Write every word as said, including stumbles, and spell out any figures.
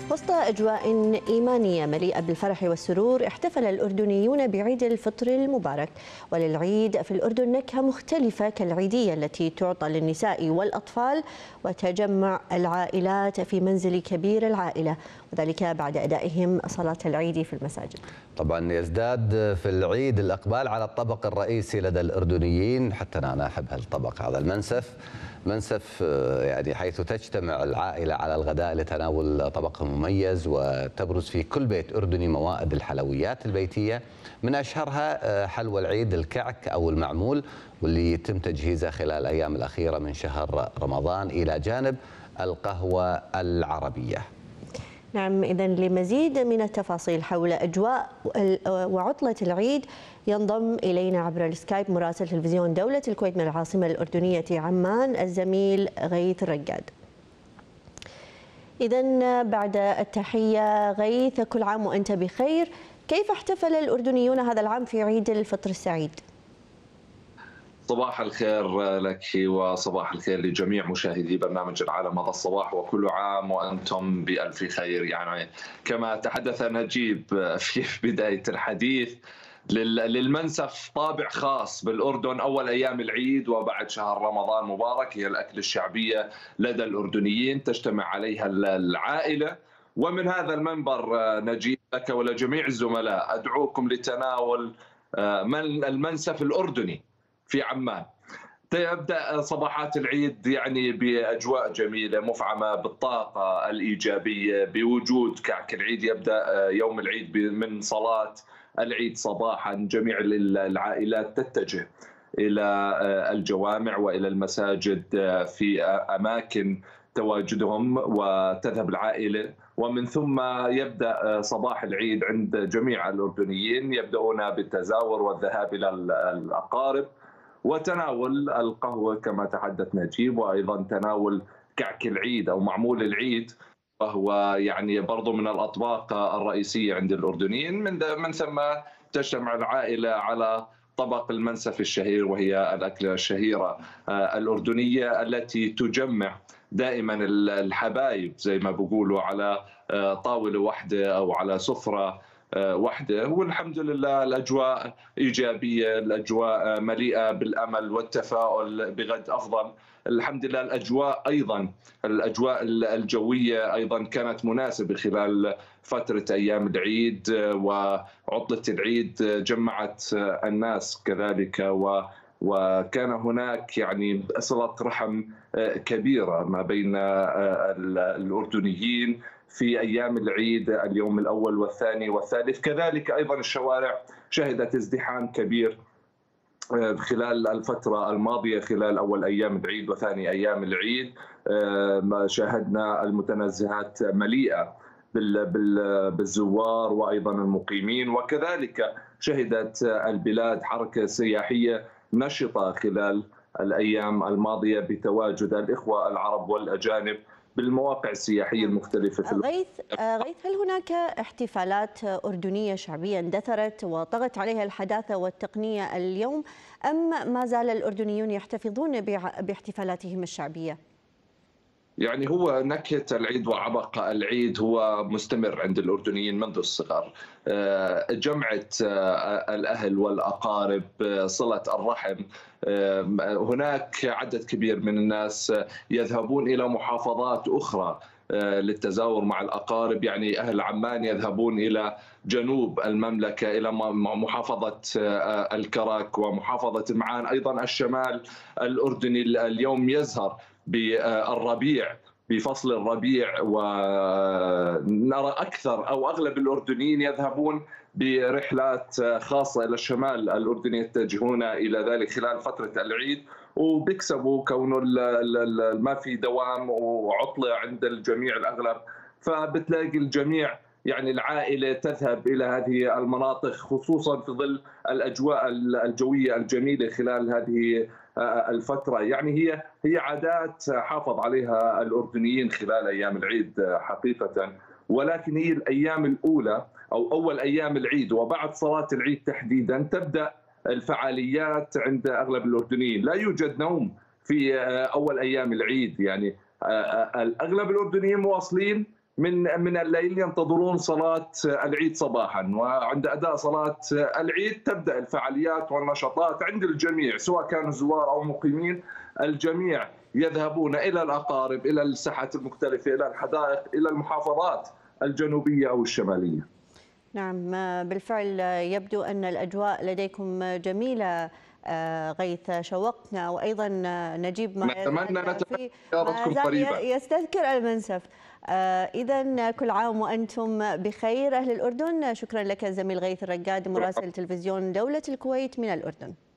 وسط أجواء إيمانية مليئة بالفرح والسرور، احتفل الأردنيون بعيد الفطر المبارك. وللعيد في الأردن نكهة مختلفة كالعيدية التي تعطى للنساء والأطفال، وتجمع العائلات في منزل كبير العائلة، وذلك بعد أدائهم صلاة العيد في المساجد. طبعا يزداد في العيد الإقبال على الطبق الرئيسي لدى الأردنيين، حتى أنا أحب هالطبق هذا، المنسف. منسف يعني حيث تجتمع العائلة على الغداء لتناول طبق مميز، وتبرز في كل بيت أردني موائد الحلويات البيتية، من أشهرها حلوى العيد الكعك أو المعمول، واللي يتم تجهيزه خلال الأيام الأخيرة من شهر رمضان، إلى جانب القهوة العربية. نعم، إذن لمزيد من التفاصيل حول أجواء وعطلة العيد ينضم إلينا عبر السكايب مراسل تلفزيون دولة الكويت من العاصمة الأردنية عمان الزميل غيث الرقاد. إذن بعد التحية غيث، كل عام وأنت بخير. كيف احتفل الأردنيون هذا العام في عيد الفطر السعيد؟ صباح الخير لك وصباح الخير لجميع مشاهدي برنامج العالم هذا الصباح، وكل عام وأنتم بألف خير. يعني كما تحدث نجيب في بداية الحديث، للمنسف طابع خاص بالأردن. أول أيام العيد وبعد شهر رمضان مبارك هي الأكل الشعبية لدى الأردنيين، تجتمع عليها العائلة. ومن هذا المنبر نجيب لك ولجميع الزملاء أدعوكم لتناول المنسف الأردني في عمان. تبدأ صباحات العيد يعني بأجواء جميلة مفعمة بالطاقة الإيجابية، بوجود كعك العيد. يبدأ يوم العيد من صلاة العيد صباحا، جميع العائلات تتجه إلى الجوامع وإلى المساجد في أماكن تواجدهم، وتذهب العائلة، ومن ثم يبدأ صباح العيد عند جميع الأردنيين. يبدأون بالتزاور والذهاب إلى الأقارب وتناول القهوة كما تحدث نجيب، وأيضا تناول كعك العيد أو معمول العيد، وهو يعني برضو من الأطباق الرئيسية عند الأردنيين. من, من ثم تجتمع العائلة على طبق المنسف الشهير، وهي الأكلة الشهيرة الأردنية التي تجمع دائما الحبايب زي ما بيقولوا على طاولة واحدة أو على سفرة وحده. والحمد لله الأجواء إيجابية، الأجواء مليئة بالأمل والتفاؤل بغد أفضل. الحمد لله الأجواء أيضا الأجواء الجوية أيضا كانت مناسبة خلال فترة أيام العيد، وعطلة العيد جمعت الناس كذلك، و وكان هناك يعني صلة رحم كبيرة ما بين الأردنيين في أيام العيد، اليوم الأول والثاني والثالث. كذلك أيضا الشوارع شهدت ازدحام كبير خلال الفترة الماضية، خلال أول أيام العيد وثاني أيام العيد. ما شاهدنا المتنزهات مليئة بالزوار وأيضا المقيمين، وكذلك شهدت البلاد حركة سياحية نشطة خلال الأيام الماضية بتواجد الإخوة العرب والأجانب بالمواقع السياحية المختلفة في غيث غيث هل هناك احتفالات أردنية شعبية اندثرت وطغت عليها الحداثة والتقنية اليوم، أم ما زال الأردنيون يحتفظون باحتفالاتهم الشعبية؟ يعني هو نكهة العيد وعبق العيد هو مستمر عند الأردنيين منذ الصغر. جمعة الأهل والأقارب، صلة الرحم. هناك عدد كبير من الناس يذهبون إلى محافظات أخرى للتزاور مع الأقارب. يعني أهل عمان يذهبون إلى جنوب المملكة إلى محافظة الكرك ومحافظة معان. أيضا الشمال الأردني اليوم يزهر بالربيع، بفصل الربيع، ونرى أكثر أو أغلب الأردنيين يذهبون برحلات خاصة إلى الشمال الأردني، يتجهون إلى ذلك خلال فترة العيد، وبيكسبوا كونه ما في دوام وعطلة عند الجميع الأغلب. فبتلاقي الجميع يعني العائلة تذهب إلى هذه المناطق، خصوصا في ظل الأجواء الجوية الجميلة خلال هذه الفترة. يعني هي هي عادات حافظ عليها الأردنيين خلال أيام العيد حقيقة، ولكن هي الأيام الأولى أو أول أيام العيد وبعد صلاة العيد تحديدا تبدأ الفعاليات عند أغلب الأردنيين. لا يوجد نوم في أول أيام العيد، يعني أغلب الأردنيين مواصلين من من الليل ينتظرون صلاة العيد صباحا، وعند أداء صلاة العيد تبدأ الفعاليات والنشاطات عند الجميع سواء كانوا زوار أو مقيمين. الجميع يذهبون إلى الأقارب، إلى الساحات المختلفة، إلى الحدائق، إلى المحافظات الجنوبية أو الشمالية. نعم بالفعل يبدو أن الأجواء لديكم جميلة غيث، شوقنا، وأيضا نجيب ما نتمنى نتمنى زيارتكم قريبا يستذكر المنسف. إذا كل عام وأنتم بخير أهل الأردن. شكرا لك زميل غيث الرقاد مراسل تلفزيون دولة الكويت من الأردن.